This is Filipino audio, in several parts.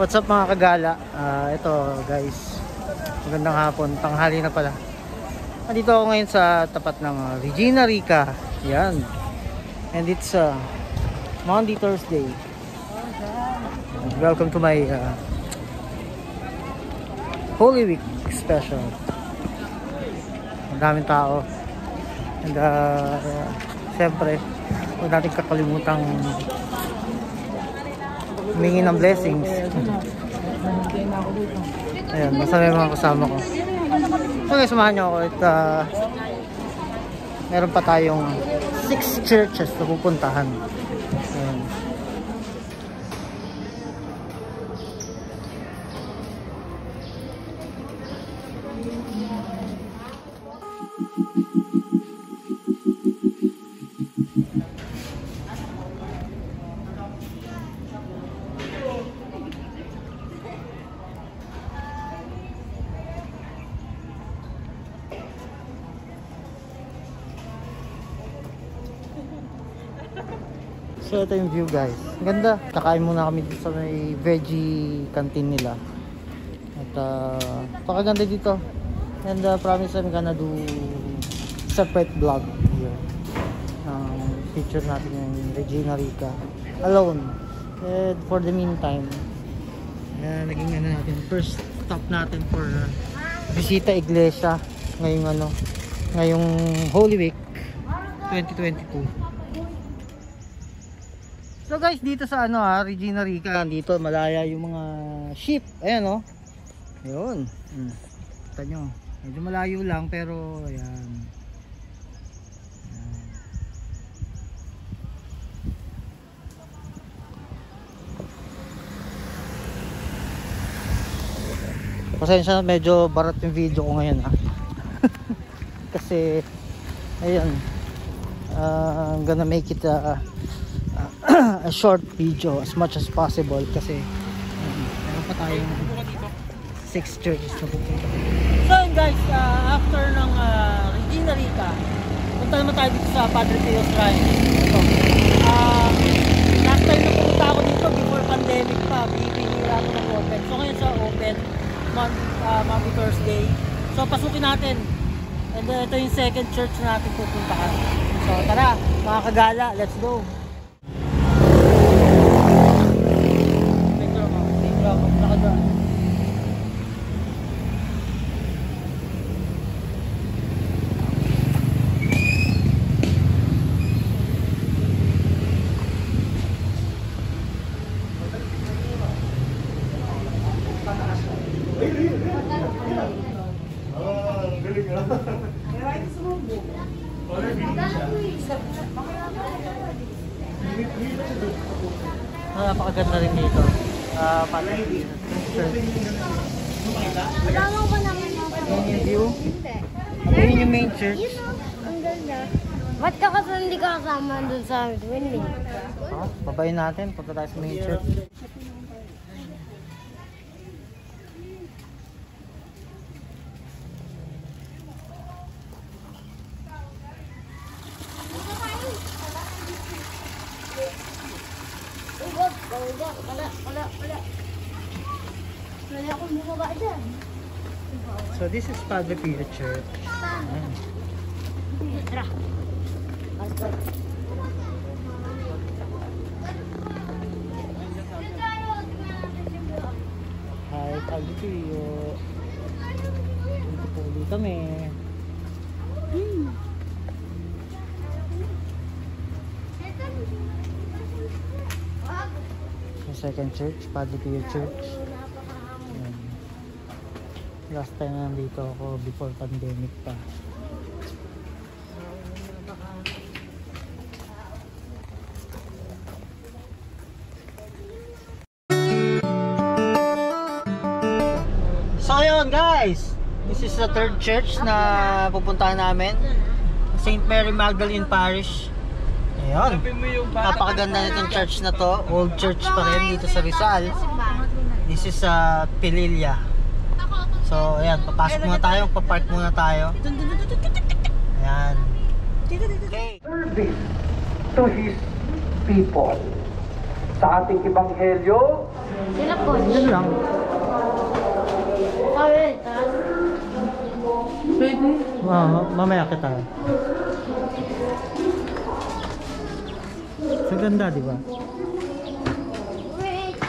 What's up mga kagala? Ito guys, magandang hapon, tanghali na pala. Nandito ako ngayon sa tapat ng Regina Rica. Yan. And it's Monday, Thursday. Welcome to my Holy Week special. Ang daming tao. And siyempre, huwag natin kakalimutang humingi ng blessings. Ayan, masama yung mga kasama ko. So guys, samahan nyo ako at meron pa tayong 6 churches na pupuntahan. Ayan. So ito yung view guys. Ganda. Kakain muna kami dito sa may veggie canteen nila. At pakaganda dito. And promise I'm gonna do separate vlog here. Feature natin yung Regina Rica alone. And for the meantime, naging ano natin, first stop natin for Visita Iglesia ngayong Holy Week 2022. So guys, dito sa Regina Rica, dito malaya yung mga sheep. Ayan oh. Ayun. Kita nyo. Medyo malayo lang pero ayan. Pasensya na, medyo barat yung video ko ngayon Kasi ayan, I'm gonna make it a short video as much as possible kasi meron pa tayong 6 churches na pupunta. So guys, after ng Regina Rica, punta naman tayo dito sa Padre Pio Shrine. Ito. Last time na pumunta ako dito before pandemic pa, bibihira ako ng open. So ngayon sa open, Monday, Thursday. So pasukin natin. And ito yung second church na natin pupuntahan. So tara mga kagala, let's go! Napakaganda rin dito. Yan yung view. Yan yung main church. Ang ganda. Ba't ka kasi hindi ka kasama dun sa swimming? Babayin natin. Punta tayo sa main church. So this is Padre Pio Church. Tara. Hi, Padre Pio. Dito po ulit kami. Second church, Padre Pio Church. Last time nandito ako before pandemic pa. So ayun guys, this is the third church na pupuntahan namin, St. Mary Magdalene Parish. Ayun, napakaganda nitong church na to. Old church pa rin dito sa Rizal. This is Pililla. So ayan, papasok muna tayo, papark muna tayo. Ayan. Okay. Service to His people. Sa ating ebanghelyo, Sila po. Diyan lang. Sabi, taas. Pwede. Mamaya kita. Sa ganda, di ba? Wait.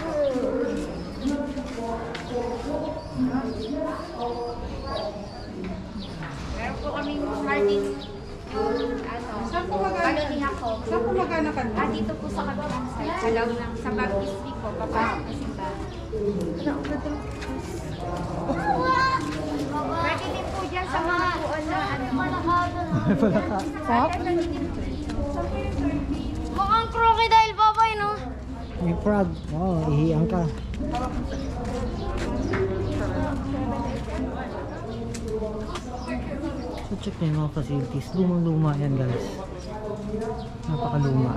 Meron po kaming hardin. Saan po magana? Pagaling ako. Saan po magana ka na? Dito po sa kabilang side. Sa loob ng sa Baptist Week po. Papasok na simbahan. Pwede din po dyan sa mga puon na ano. Wala ka. Mukhang crocodile, babay, no? May frog. Oo, ihiyang ka. So check na yung mga facilities. Lumang-luma yan guys. Napakaluma.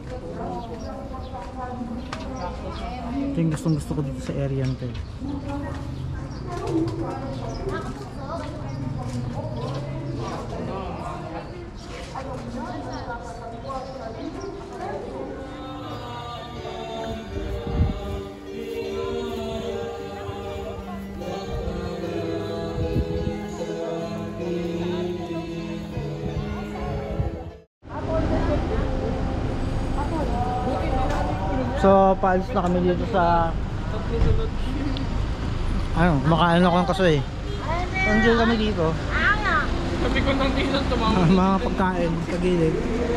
Ito yung gustong gusto ko dito sa area nito. So, paalis na kami dito sa makain ako ng kasoy. Enjoy kami dito. Sabi ko nang dito tumama. Mga pagkain sa gilid.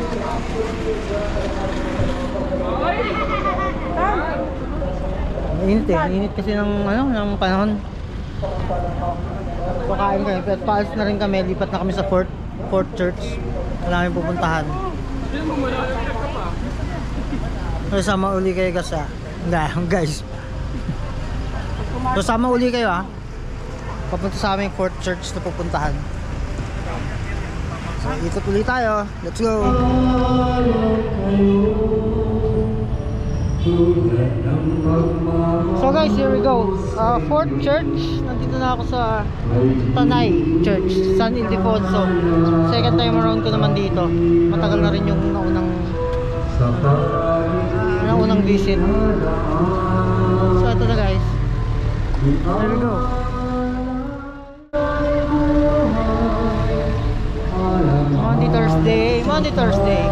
Mainit eh. Mainit kasi ng panahon. Pagkain kami. Pero paalis na rin kami. Lipat na kami sa Fort Church. Wala kami pupuntahan. Hindi mo malalim ka pa. So, sama uli kayo guys. So, sama uli kayo ha. Papunta sa aming Fort Church na pupuntahan. So, ikot uli tayo. Let's go! So guys, here we go. Fort Church. Nandito na ako sa Tanay Church, San Ildefonso. Second time around ko naman dito. Matagal na rin yung naunang visit. So ito na guys. Here we go. Monday, Thursday.